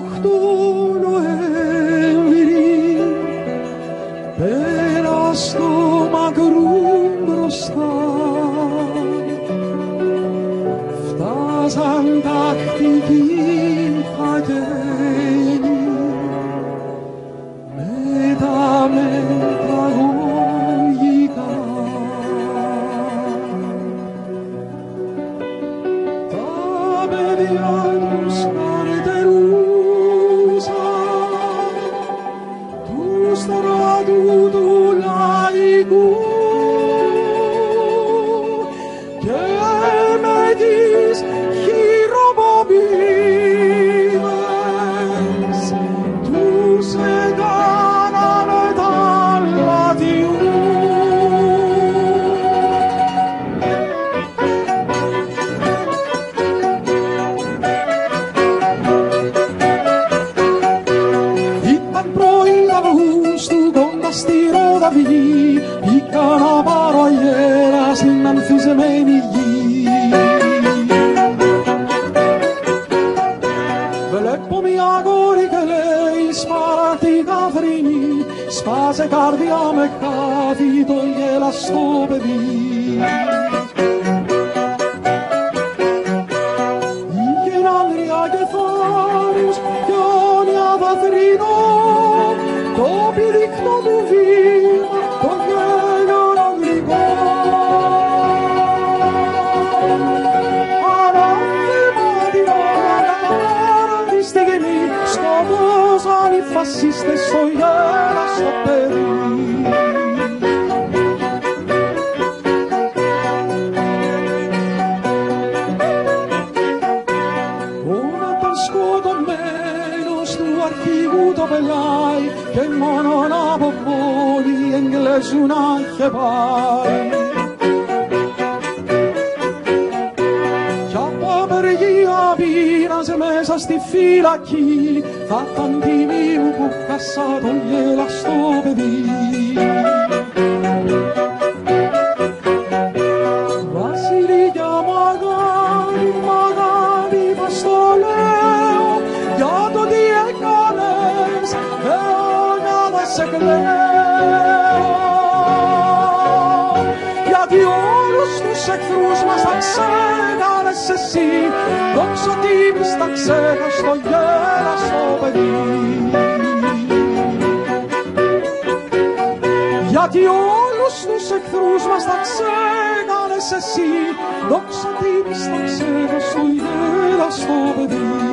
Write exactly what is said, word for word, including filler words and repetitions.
δεκαοκτώ Νοέμβρη πέρα στο μακρού μπροστά φτάσαν τακτικοί χαγένοι με τα μεταγωγικά. Τα παιδιά τους καρτερούσαν του στρατού του λαϊκού και με τις χειροπομπίδες τους έκανανε τα λατιού. Ήταν πρωί Αυγούστου κοντά στη Ροδαβή, πήγα να πάρω αέρα στην ανθισμένη γη. Βλέπω μια κόρη και λέει σπαράχτη Καθρίνη, σπάσε καρδιά με κάτι το γελαστό παιδί. Είχε άνδρια και θάρρους κι όνια δαθρινό, το πηδήκτο του βήμα, το γέλιο αγγλικό. Ανάθεμα την ώρα τη στιγμή, σκοτώσαν οι φασίστες στο γέλαστο παιδί. Το πελάει και μόνον από πόλη Εγγλέζου να είχε πάει. Κι από απεργία πήραζε μέσα στη φυλακή, θα ήταν τιμή μου που χάσα το γελαστό παιδί. Βασιλιά μου αγάπη, μ' αγάπη πως το λέω, για το τι έκανες αιώνια δεν σε κλαίω. Γιατί όλους τους εχθρούς μας τα ξέκανες εσύ, δόξα τίμης τα ξέχας το γέλαστο παιδί. Γιατί όλους τους εχθρούς μας τα ξέκανες εσύ, δόξα τίμης τα ξέχας το γέλαστο παιδί.